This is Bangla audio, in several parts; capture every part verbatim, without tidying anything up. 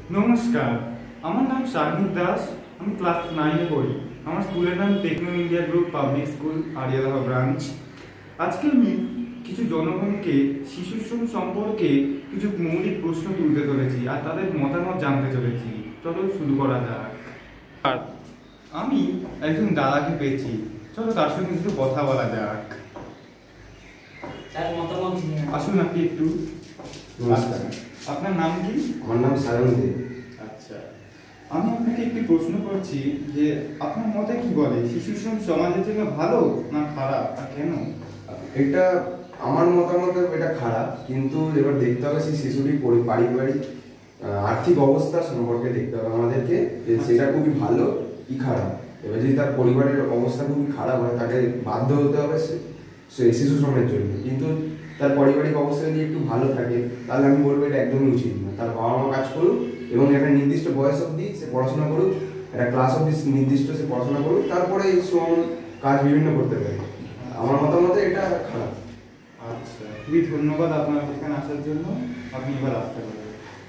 নমস্কার, আমার নাম শারমিত দাস। আমি ক্লাস নাইনে পড়ি। আমার স্কুলের নাম Techno India group public school, আড়িয়ালাহা ব্রাঞ্চ। আজকে আমি কিছু জনগণকে শিশুশ্রম সম্পর্কে কিছু মৌলিক প্রশ্ন তুলতে চলেছি আর তাদের মতামত জানতে চলেছি। চলো শুরু করা যাক। আর আমি একজন দাদাকে পেয়েছি, চলো তার সঙ্গে কিছু কথা বলা যাক। আসুন আপনি একটু। নমস্কার, আপনার নাম কি? আমার নাম সায়ন দে। আচ্ছা, আমি আপনাকে একটি প্রশ্ন করছি যে আপনার মতে কি বলে, শিশুশ্রম সমাজের জন্য ভালো না খারাপ, আর কেন? এটা আমার মতামতে এটা খারাপ, কিন্তু এবার দেখতে হবে সেই শিশুটির পরি- পারিবারিক আহ, আর্থিক অবস্থা সম্পর্কে দেখতে হবে আমাদেরকে, যে সেটা খুবই ভালো কি খারাপ। এবার যদি তার পরিবারের অবস্থা খুবই খারাপ হয়, তাকে বাধ্য হতে হবে সে- সে শিশু শ্রমের জন্য। কিন্তু তার পারিবারিক অবস্থা যদি একটু ভালো থাকে, তাহলে আমি বলবো এটা একদমই উচিত না। তার বাবা মা কাজ করুক এবং একটা নির্দিষ্ট বয়স অবধি সে পড়াশোনা করুক, একটা ক্লাস অবধি নির্দিষ্ট সে পড়াশোনা করুক, তারপরে এই শ্রম কাজ বিভিন্ন করতে পারে। আমার মতামতে এটা খারাপ। আচ্ছা, খুবই ধন্যবাদ আপনার এখানে আসার জন্য। আপনি এবার আসতে পারেন।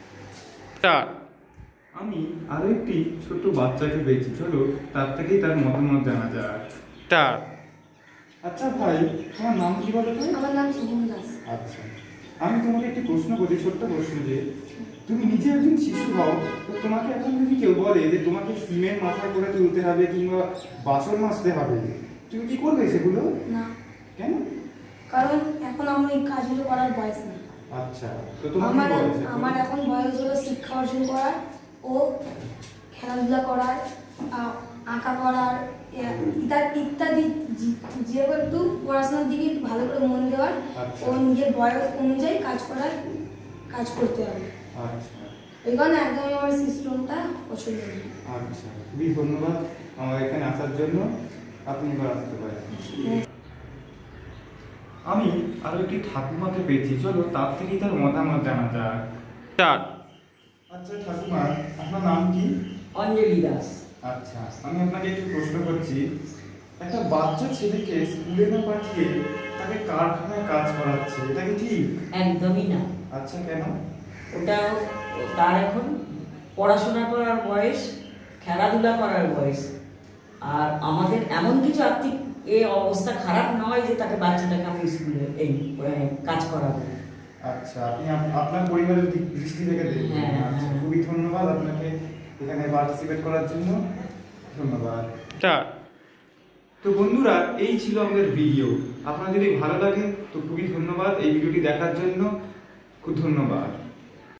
আমি আরো একটি ছোট্ট বাচ্চাকে পেয়েছি, চলো তার থেকেই তার মতামত জানা যাক। আচ্ছা ভাই, তোমার নাম কি বলো তো? আমার নাম শুভম দাস। আচ্ছা, আমি তোমাকে একটি প্রশ্ন করি, ছোট্ট প্রশ্ন, যে তুমি নিজে একজন শিশু হও, তো তোমাকে এখন যদি কেউ বলে যে তোমাকে সিমেন্ট মাথায় করে তুলতে হবে কিংবা বাসন মাজতে হবে, তুমি কি করবে সেগুলো? না। কেন? কারণ এখন আমার এই কাজগুলো করার বয়স নেই। আচ্ছা, তো তোমার আমার কি বয়স এখন? আমার এখন বয়স হলো শিক্ষা অর্জন করার ও খেলাধুলা করার, আ- আঁকা করার, এ- ইত্যাদি ইত্যাদি যে- যে একটু পড়াশোনার দিকে একটু ভালো করে মন দেওয়ার আচ্ছা। ও নিজের বয়স অনুযায়ী কাজ করার কাজ করতে হবে। আচ্ছা এই কারণে একদমই আমার সিস্টেমটা পছন্দ নেই। আচ্ছা, খুবই ধন্যবাদ আমার এখানে আসার জন্য। আপনি এবার আসতে পারেন। আমি আরো একটি ঠাকুমাকে পেয়েছি, চলো তার থেকেই তার মতামত জানা যাক। আচ্ছা ঠাকুমা, আপনার নাম কি? অঞ্জলি দাস। আচ্ছা, আমি আপনাকে একটু প্রশ্ন করছি। একটা বাচ্চা ছেলেকে স্কুলে না পাঠিয়ে তাকে কারখানায় কাজ করাচ্ছে, এটা কি ঠিক? একদমই না। আচ্ছা, কেন? ওটা তার এখন পড়াশোনা করার বয়স, খেলাধুলা করার বয়স। আর আমাদের এমন কিছু আর্থিক এ অবস্থা খারাপ নয় যে তাকে বাচ্চাটাকে আমি স্কুলে এই আহ, কাজ করাবো। আচ্ছা, আপনি আপ- আপনার পরিবারের দিক- দৃষ্টি থেকে দেখবেন। হ্যাঁ, আচ্ছা, হ্যাঁ। খুবই ধন্যবাদ আপনাকে এখানে পার্টিসিপেট করার জন্য। ধন্যবাদ। তো বন্ধুরা, এই ছিল আমাদের ভিডিও। আপনার যদি ভালো লাগে তো খুবই ধন্যবাদ এই ভিডিওটি দেখার জন্য। খুব ধন্যবাদ।